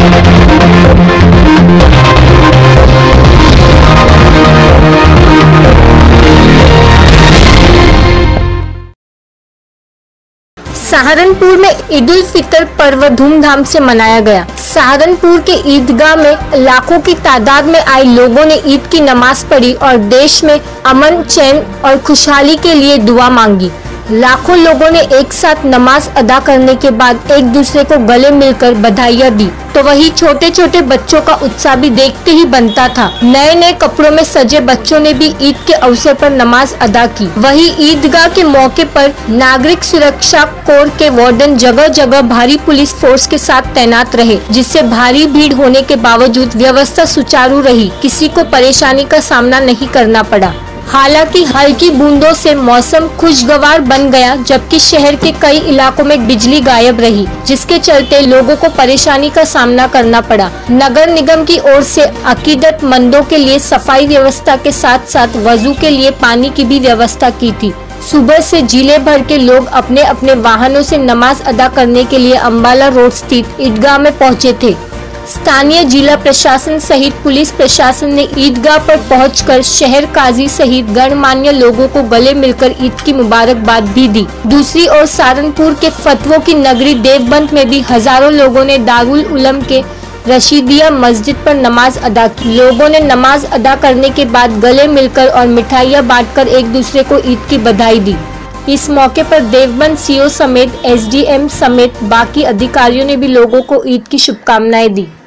सहारनपुर में ईद उल फितर पर्व धूमधाम से मनाया गया। सहारनपुर के ईदगाह में लाखों की तादाद में आए लोगों ने ईद की नमाज पढ़ी और देश में अमन, चैन और खुशहाली के लिए दुआ मांगी। लाखों लोगों ने एक साथ नमाज अदा करने के बाद एक दूसरे को गले मिलकर बधाइयाँ दी, तो वही छोटे छोटे बच्चों का उत्साह भी देखते ही बनता था। नए नए कपड़ों में सजे बच्चों ने भी ईद के अवसर पर नमाज अदा की। वही ईदगाह के मौके पर नागरिक सुरक्षा कोर के वार्डन जगह जगह भारी पुलिस फोर्स के साथ तैनात रहे, जिससे भारी भीड़ होने के बावजूद व्यवस्था सुचारू रही, किसी को परेशानी का सामना नहीं करना पड़ा। हालांकि हल्की बूंदों से मौसम खुशगवार बन गया, जबकि शहर के कई इलाकों में बिजली गायब रही, जिसके चलते लोगों को परेशानी का सामना करना पड़ा। नगर निगम की ओर से अकीदतमंदों के लिए सफाई व्यवस्था के साथ साथ वजू के लिए पानी की भी व्यवस्था की थी। सुबह से जिले भर के लोग अपने अपने वाहनों से नमाज अदा करने के लिए अम्बाला रोड स्थित ईदगाह में पहुंचे थे। स्थानीय जिला प्रशासन सहित पुलिस प्रशासन ने ईदगाह पर पहुंचकर शहर काजी सहित गणमान्य लोगों को गले मिलकर ईद की मुबारकबाद भी दी। दूसरी ओर सहारनपुर के फतवों की नगरी देवबंद में भी हजारों लोगों ने दारुल उलम के रशीदिया मस्जिद पर नमाज अदा की। लोगों ने नमाज अदा करने के बाद गले मिलकर और मिठाइयाँ बांटकर एक दूसरे को ईद की बधाई दी। इस मौके पर देवबंद सीओ समेत एसडीएम समेत बाकी अधिकारियों ने भी लोगों को ईद की शुभकामनाएं दी।